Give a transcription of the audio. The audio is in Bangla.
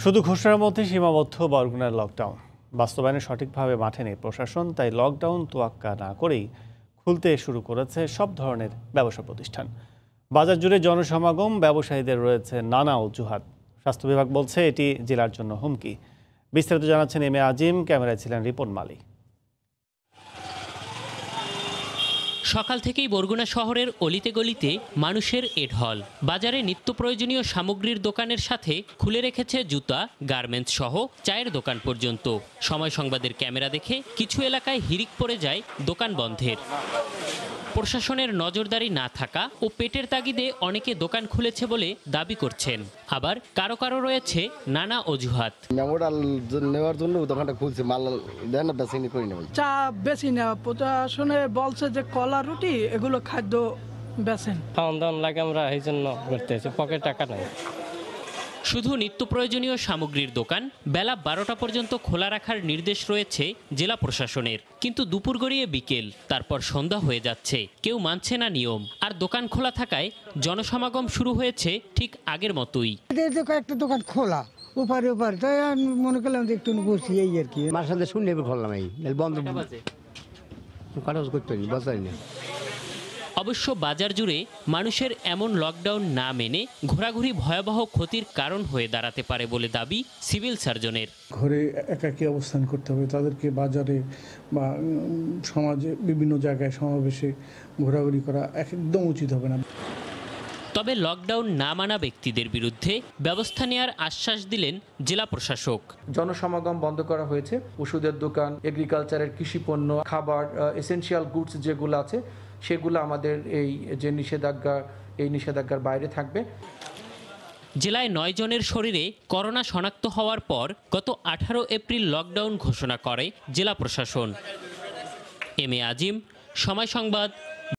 শুধু ঘোষণার মধ্যে সীমাবদ্ধ বরগুনার লকডাউন বাস্তবায়নে সঠিকভাবে মাঠে নেই প্রশাসন, তাই লকডাউন তোয়াক্কা না করেই খুলতে শুরু করেছে সব ধরনের ব্যবসা প্রতিষ্ঠান। বাজার জুড়ে জনসমাগম, ব্যবসায়ীদের রয়েছে নানা অজুহাত। স্বাস্থ্য বিভাগ বলছে এটি জেলার জন্য হুমকি। বিস্তারিত জানাচ্ছেন এম এ আজিম, ক্যামেরায় ছিলেন রিপন মালি। সকাল থেকেই বরগুনা শহরের অলিতে গলিতে মানুষের ঢল। বাজারে নিত্য প্রয়োজনীয় সামগ্রীর দোকানের সাথে খুলে রেখেছে জুতা, গার্মেন্টস সহ চায়ের দোকান পর্যন্ত। সময় সংবাদের ক্যামেরা দেখে কিছু এলাকায় হিড়িক পড়ে যায় দোকান বন্ধের। প্রশাসনের নজরদারি না থাকা ও পেটের তাগিদে অনেকে দোকান খুলেছে বলে দাবি করছেন। আবার কারো কারো রয়েছে নানা অজুহাত। নেওয়ার জন্য দোকানটা খুলছে, মাল দেন না, বেশি করি না। চা বেশি না, প্রশাসনে বলছে যে কলা রুটি এগুলো খাদ্য বেছেন। খাওয়ান দাওয়ান লাগে, আমরা এই জন্য করতেছি, পকেট টাকা নাই। শুধু নিত্য প্রয়োজনীয় সামগ্রীর দোকান বেলা 12টা পর্যন্ত খোলা রাখার নির্দেশ রয়েছে জেলা প্রশাসনের, কিন্তু দুপুর গড়িয়ে বিকেল, তারপর সন্ধ্যা হয়ে যাচ্ছে। কেউ মানছে না নিয়ম, আর দোকান খোলা থাকায় জনসমাগম শুরু হয়েছে ঠিক আগের মতোই। কয়েকটা দোকান খোলা ওপারে ওপারে, তাই আমি মনে করলাম যে একটু বসি, এই আর কি। মার সাথে শুনলে করলাম, এই বন্ধ কাগজ করতে বাঁচাই না। অবশ্য বাজার জুড়ে মানুষের এমন লকডাউন না মেনে ঘোরাঘুরি ভয়াবহ ক্ষতির কারণ হয়ে দাঁড়াতে পারে বলে দাবি সিভিল সার্জনের। ঘরে একাকী অবস্থান করতে হবে, তাদেরকে বাজারে বা সমাজে বিভিন্ন জায়গায় সমাবেশে ঘোরাঘুরি করা একদম উচিত হবে না। তবে লকডাউন না মানা ব্যক্তিদের বিরুদ্ধে ব্যবস্থা নেওয়ার আশ্বাস দিলেন জেলা প্রশাসক। জনসমাগম বন্ধ করা হয়েছে, ওষুধের দোকান, এগ্রিকালচারের কৃষি পণ্য, খাবার, এসেনশিয়াল গুডস যেগুলো আছে সেগুলো আমাদের এই নিষেধাজ্ঞার বাইরে থাকবে। জেলায় 9 জনের শরীরে করোনা শনাক্ত হওয়ার পর গত 18 এপ্রিল লকডাউন ঘোষণা করে জেলা প্রশাসন। এম এ আজিম, সময় সংবাদ,